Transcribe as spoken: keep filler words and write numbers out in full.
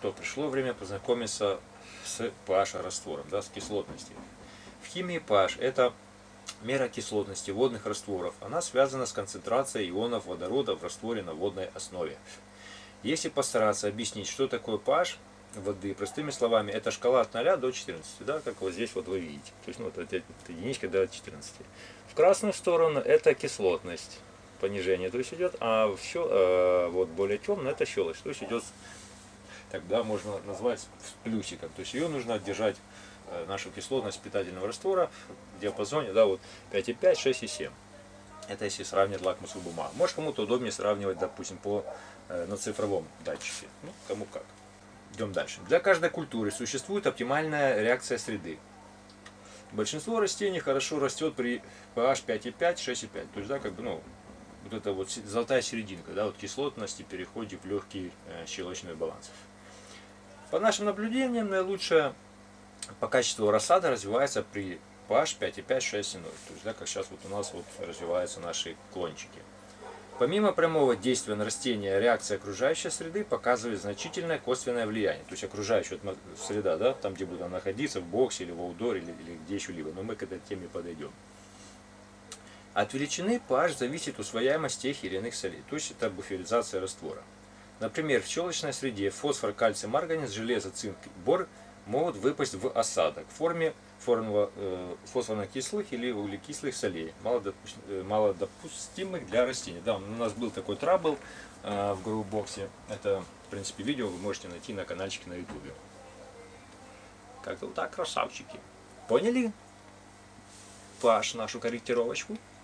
что пришло время познакомиться с pH раствором, да, с кислотностью. В химии pH это мера кислотности водных растворов. Она связана с концентрацией ионов водорода в растворе на водной основе. Если постараться объяснить, что такое pH воды, простыми словами, это шкала от ноля до четырнадцати, да, как вот здесь вот вы видите. То есть, ну, вот это единичка до четырнадцати. В красную сторону это кислотность, понижение, то есть идет, а все, э, вот более темно это щелочь, то есть идет, тогда можно назвать с плюсиком. То есть ее нужно держать, э, нашу кислотность питательного раствора в диапазоне, да, вот пять и пять, шесть и семь. Это если сравнивать лакмусовую бумагу. Может, кому-то удобнее сравнивать, допустим, по, э, на цифровом датчике. Ну, кому как. Идем дальше. Для каждой культуры существует оптимальная реакция среды. Большинство растений хорошо растет при pH пять и пять, шесть и пять. То есть, да, как бы, ну, вот это вот золотая серединка, да, вот кислотности переходит в легкий э, щелочной баланс. По нашим наблюдениям, наилучшее по качеству рассада развивается при pH пять и пять, шесть и ноль. То есть, да, как сейчас вот у нас вот развиваются наши клончики. Помимо прямого действия на растения, реакция окружающей среды показывает значительное косвенное влияние. То есть окружающая среда, да, там где будет она находиться, в боксе или в аутдоре, или, или где еще-либо. Но мы к этой теме подойдем. От величины pH зависит усвояемость тех или иных солей. То есть это буферизация раствора. Например, в щелочной среде фосфор, кальций, марганец, железо, цинк, бор могут выпасть в осадок в форме фосфорно-кислых или углекислых солей, малодопустимых для растений. Да, у нас был такой трабл э, в грубоксе. Это, в принципе, видео вы можете найти на каналчике на ютубе. Как-то вот так, красавчики. Поняли pH нашу корректировочку?